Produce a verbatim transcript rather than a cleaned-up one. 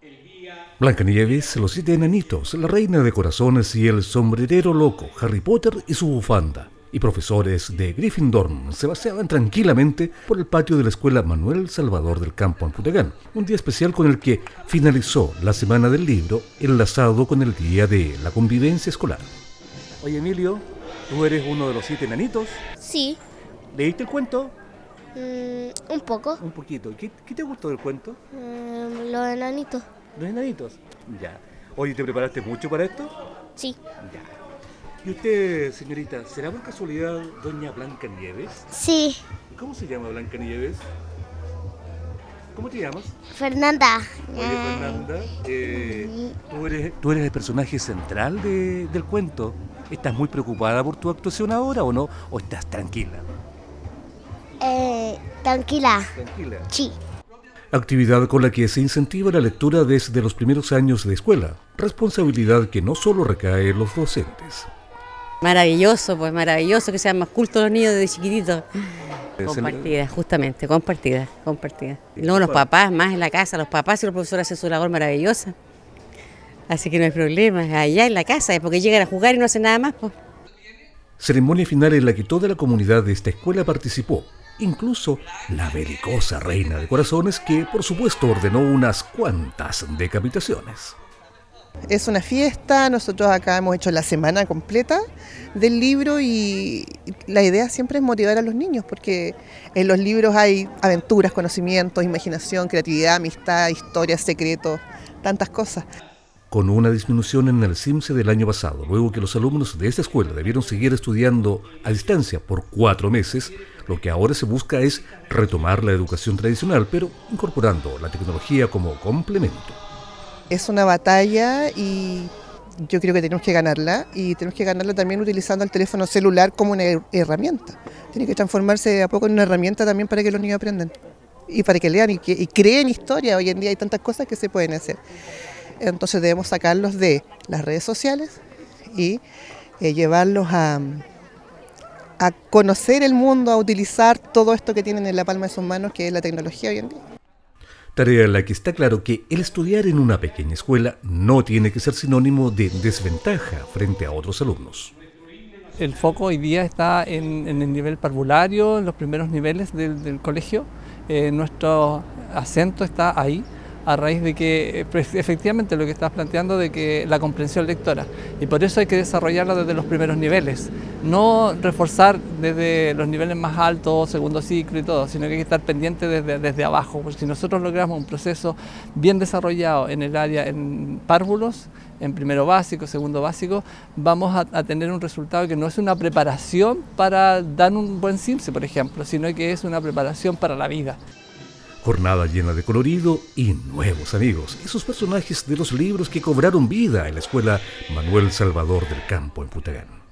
Blancanieves, los siete enanitos, la reina de corazones y el sombrerero loco, Harry Potter y su bufanda, y profesores de Gryffindor se paseaban tranquilamente por el patio de la escuela Manuel Salvador del Campo en Putegán, un día especial con el que finalizó la Semana del Libro, enlazado con el Día de la Convivencia Escolar. Oye, Emilio, ¿tú eres uno de los siete enanitos? Sí. ¿Leíste el cuento? Mm, un poco. Un poquito. ¿Qué, qué te gustó del cuento? Mm, los enanitos. ¿Los enanitos? Ya. Oye, ¿te preparaste mucho para esto? Sí. Ya. ¿Y usted, señorita, será por casualidad doña Blancanieves? Sí. ¿Cómo se llama Blancanieves? ¿Cómo te llamas? Fernanda. Oye, Fernanda, eh, ¿tú, eres, ¿tú eres el personaje central de, del cuento? ¿Estás muy preocupada por tu actuación ahora o no? ¿O estás tranquila? Eh, tranquila. ¿Tranquila? Sí. Actividad con la que se incentiva la lectura desde los primeros años de escuela, responsabilidad que no solo recae en los docentes. Maravilloso, pues maravilloso que sean más cultos los niños desde chiquititos. Compartida, justamente, compartida, compartida. Y luego los papás, más en la casa, los papás y los profesores hacen su labor maravillosa. Así que no hay problema, allá en la casa, es porque llegan a jugar y no hacen nada más, pues. Ceremonia final en la que toda la comunidad de esta escuela participó, incluso la belicosa reina de corazones que, por supuesto, ordenó unas cuantas decapitaciones. Es una fiesta, nosotros acá hemos hecho la semana completa del libro y la idea siempre es motivar a los niños porque en los libros hay aventuras, conocimientos, imaginación, creatividad, amistad, historias, secretos, tantas cosas. Con una disminución en el CIMSE del año pasado, luego que los alumnos de esta escuela debieron seguir estudiando a distancia por cuatro meses, lo que ahora se busca es retomar la educación tradicional, pero incorporando la tecnología como complemento. Es una batalla y yo creo que tenemos que ganarla y tenemos que ganarla también utilizando el teléfono celular como una herramienta. Tiene que transformarse de a poco en una herramienta también para que los niños aprendan y para que lean y, que, y creen historia. Hoy en día hay tantas cosas que se pueden hacer. Entonces debemos sacarlos de las redes sociales y eh, llevarlos a, a conocer el mundo, a utilizar todo esto que tienen en la palma de sus manos, que es la tecnología hoy en día. Tarea en la que está claro que el estudiar en una pequeña escuela no tiene que ser sinónimo de desventaja frente a otros alumnos. El foco hoy día está en, en el nivel parvulario, en los primeros niveles del, del colegio. Eh, nuestro acento está ahí, a raíz de que efectivamente lo que estás planteando de que la comprensión lectora, y por eso hay que desarrollarla desde los primeros niveles, no reforzar desde los niveles más altos, segundo ciclo y todo, sino que hay que estar pendiente desde, desde abajo, porque si nosotros logramos un proceso bien desarrollado en el área, en párvulos, en primero básico, segundo básico, vamos a, a tener un resultado que no es una preparación para dar un buen CIMSE, por ejemplo, sino que es una preparación para la vida. Jornada llena de colorido y nuevos amigos, esos personajes de los libros que cobraron vida en la escuela Manuel Salvador del Campo en Putegán.